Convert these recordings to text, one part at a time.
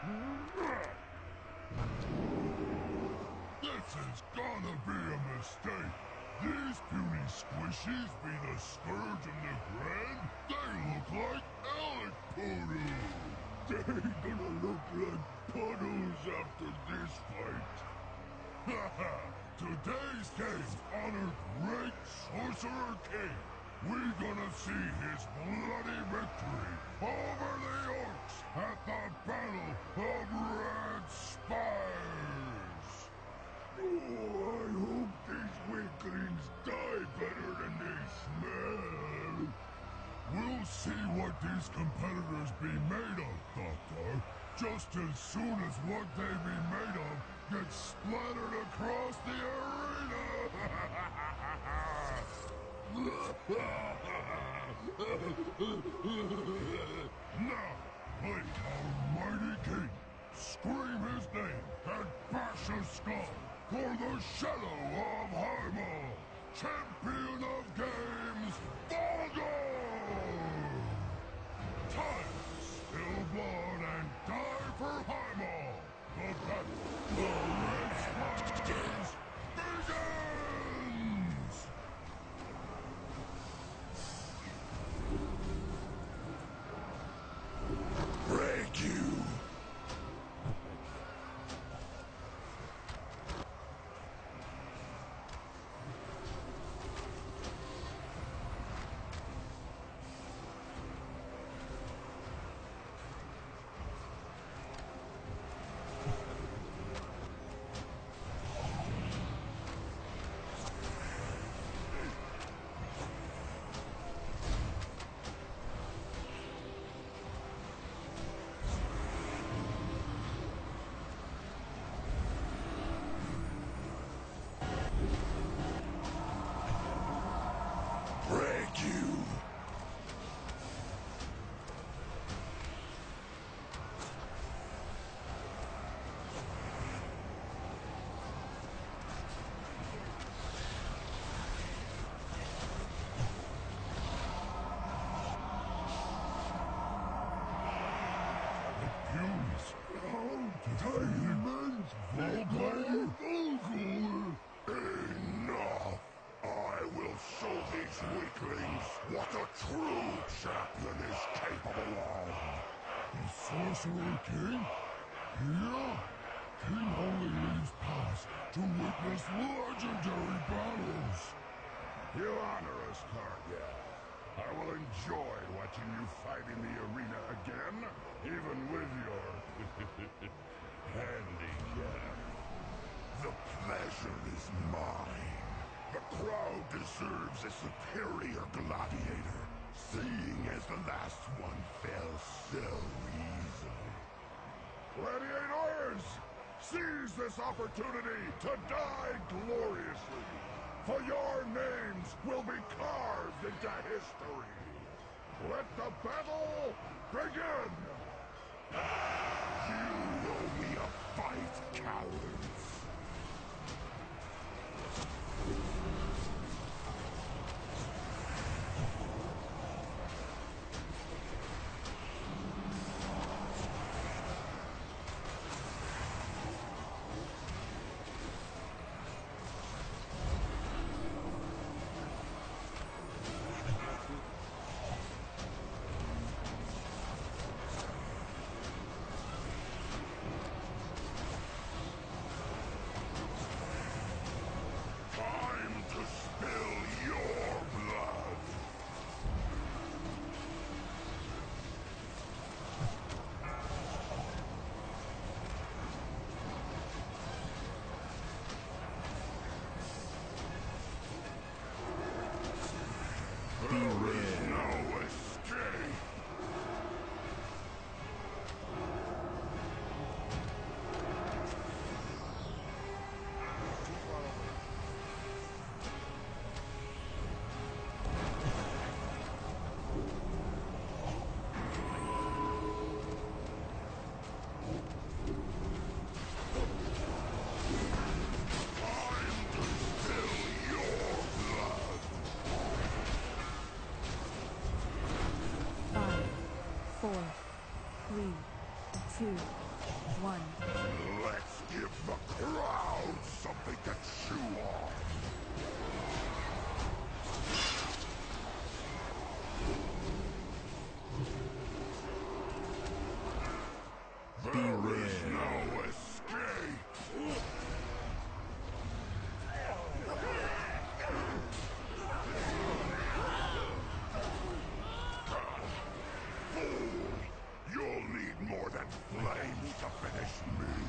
This is gonna be a mistake. These puny squishies be the scourge of the grand. They look like elk poodles. They gonna look like puddles after this fight. Haha! Today's game honored Great Sorcerer King. We're gonna see his bloody victory over the orcs at the Battle of Red Spires. Oh, I hope these weaklings die better than they smell. We'll see what these competitors be made of, Doctor, just as soon as what they be made of gets splattered across the arena! Now, please, our mighty king, scream his name and bash his skull for the shadow of Highmaul, champion of games, Baldur! Time to spill blood and die for Highmaul! The battle of Red Spires begins! Break you! Enough! I will show these weaklings what a true champion is capable of! The Sorcerer King? Yeah? King only leaves past to witness legendary battles! You honor us, Cargill. I will enjoy watching you fight in the arena again, even with your handicap. The pleasure is mine. The crowd deserves a superior gladiator, seeing as the last one fell so easily. Gladiators, seize this opportunity to die gloriously, for your names will be carved into history. Let the battle begin! You owe me a fight, cowards! Five, 4, 3, 2, 1. Let's give the crowd something to chew on. There is no escape. Fool! You'll need more than flames to finish me.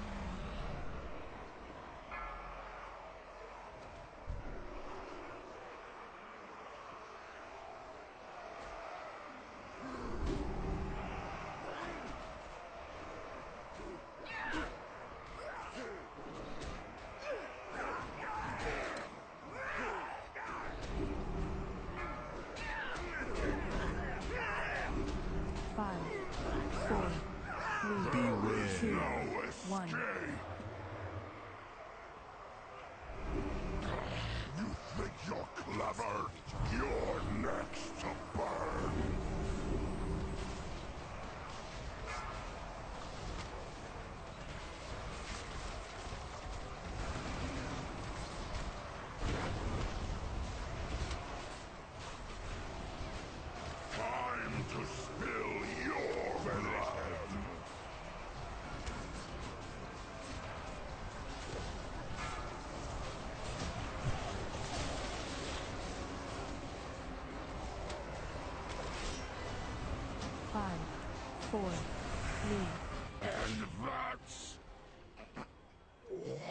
And that's 100.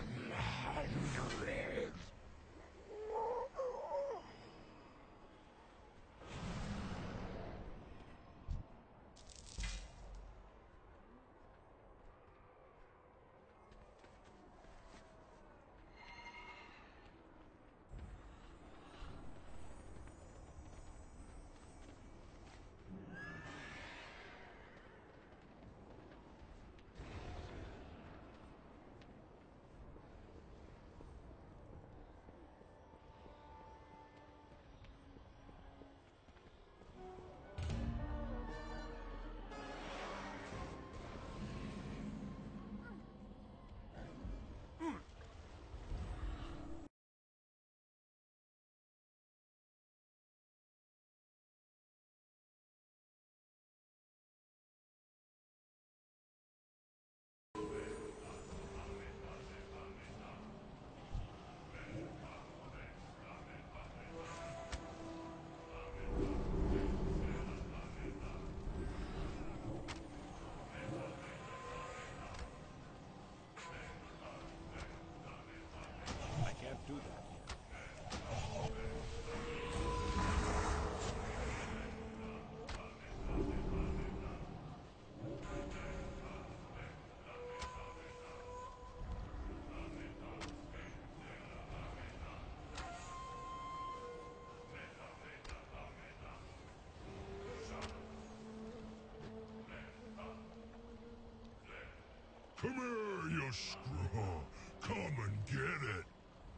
Come here, you screw. Come and get it.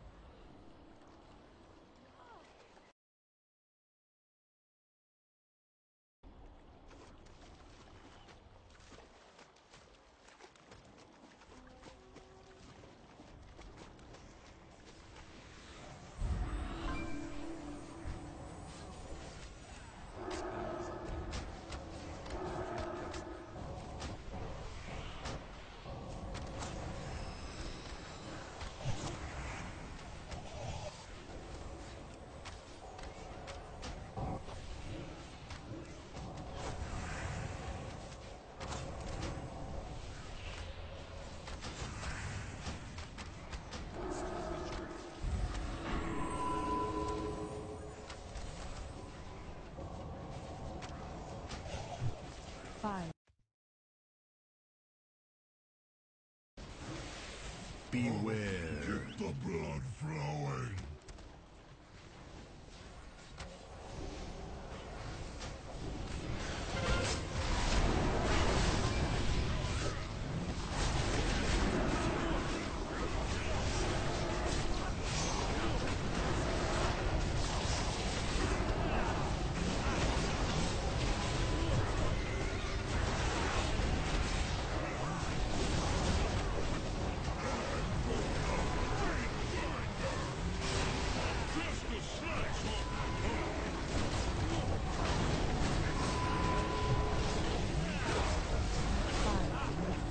Beware. Keep the blood flowing.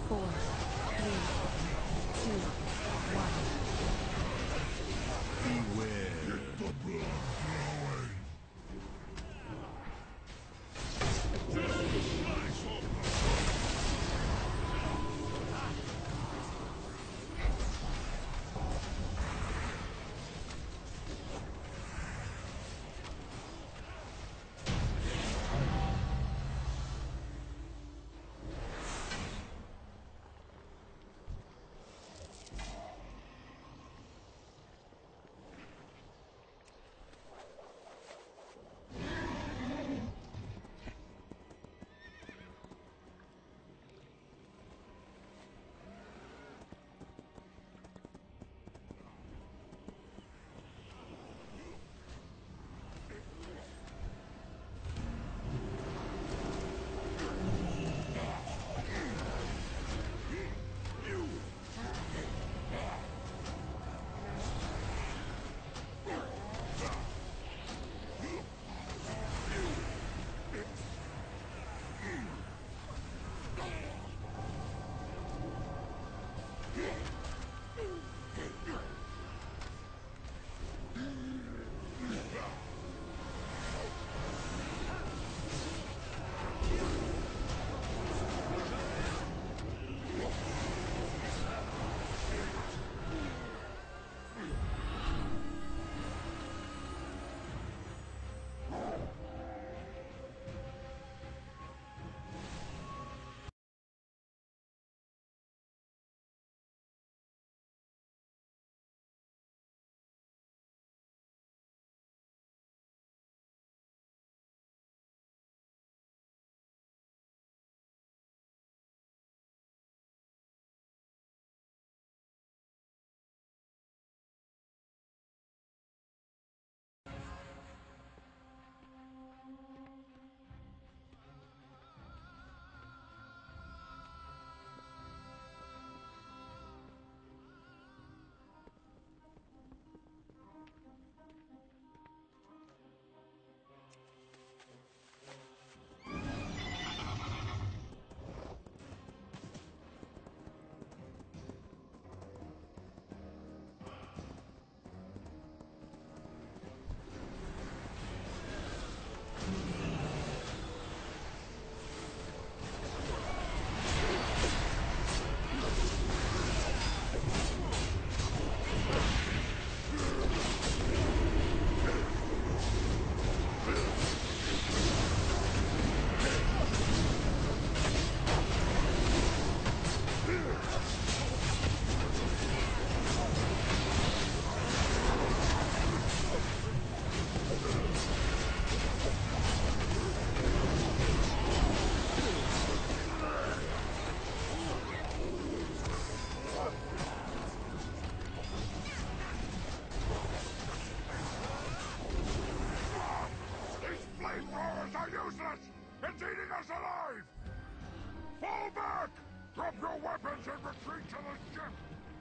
4, 3, 2, 1. Beware. Get the blood flowing. Just a slice of the It's eating us alive! Fall back! Drop your weapons and retreat to the ship!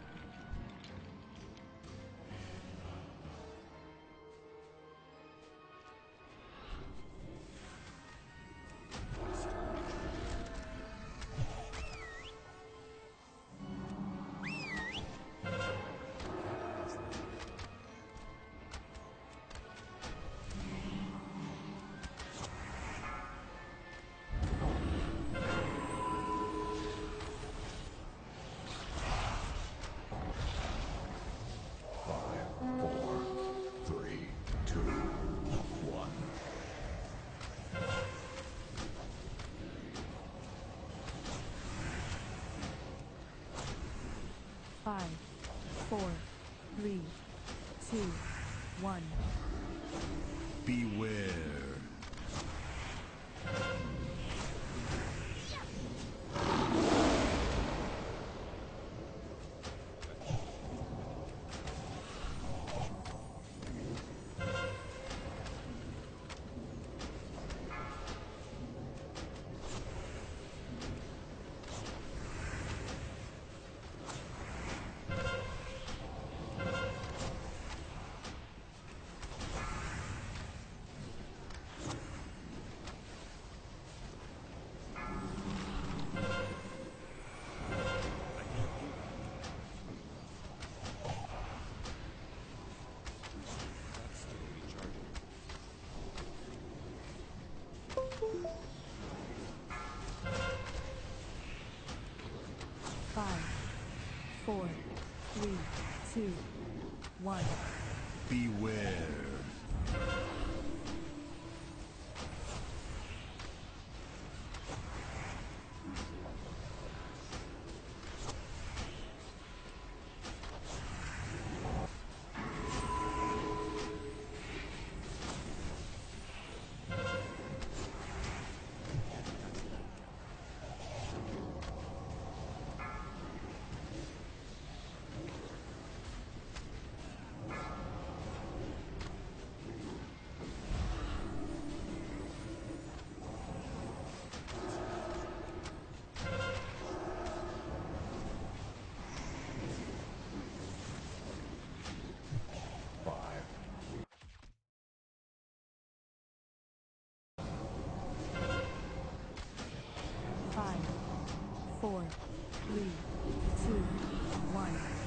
Five, 4, 3, 2, 1. Beware. 4, 3, 2, 1. Beware. 5, 4, 3, 2, 1.